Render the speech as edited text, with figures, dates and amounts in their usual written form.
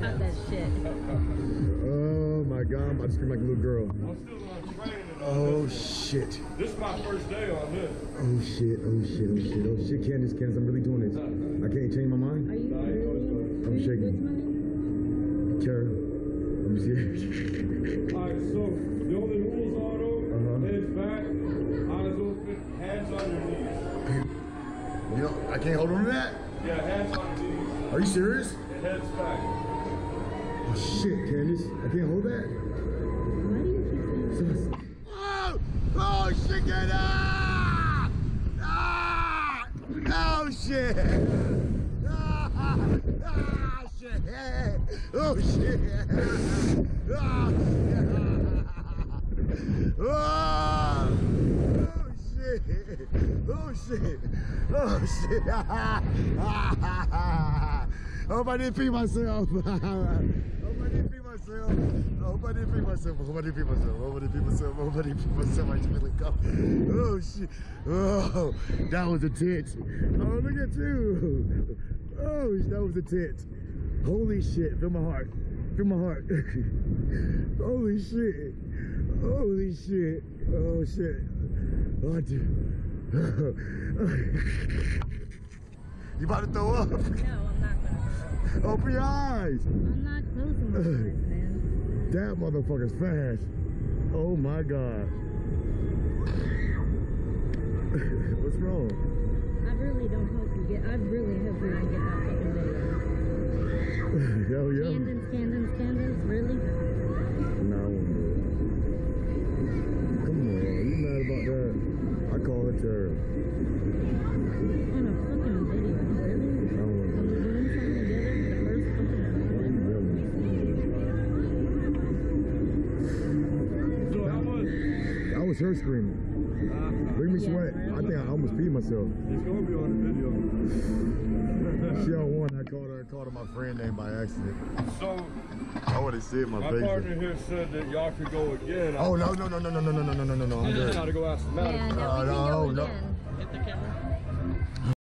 Stop that shit. Oh my God, I'm about to scream like a little girl. I'm still on training. Oh shit. This is my first day on this. Oh shit, oh shit, oh shit, oh shit, Candace, I'm really doing this. I can't change my mind. Are you really? I'm shaking. Tara, let me see. Alright, so the only rules are though, heads back, eyes open, hands on your knees. You know, I can't hold on to that? Yeah, hands on your knees. Are you serious? And heads back. Oh shit, Candace, I can't hold that. Why do you keep saying that? Oh shit, get up! Ah! Oh shit! Ah! Shit! Oh shit! Ah! Oh! Shit! Oh shit! Oh shit! I hope I didn't pee myself. I hope I didn't pee myself. I hope I didn't pee myself. I hope I didn't pee myself. I hope I didn't pee myself. I hope I didn't pee myself. I just feel like oh shit! Oh, that was a tit. Oh, look at you! Oh, that was a tit. Holy shit! Feel my heart. Feel my heart. Holy shit! Holy shit! Oh shit! Oh, dude. You about to throw up? No, I'm not gonna. Open your eyes! I'm not closing my eyes, man. That motherfucker's fast. Oh my God. What's wrong? I really don't hope you get. I really hope you don't get that fucking video. Hell yeah. Candons, really? No, I won't do it. Come on, you mad about that? I call it terror. On a fucking video, really? I won't do When it. we're doing something together, the first fucking So how much? That was her screaming. Bring me sweat. I think I almost peed myself. It's gonna be on the video. She on one. I called her my friend name by accident. So I would have said my my face. partner here said that y'all could go again. Oh no. I'm good. I gotta go ask the manager. Yeah, no, we can go again. Hit the camera.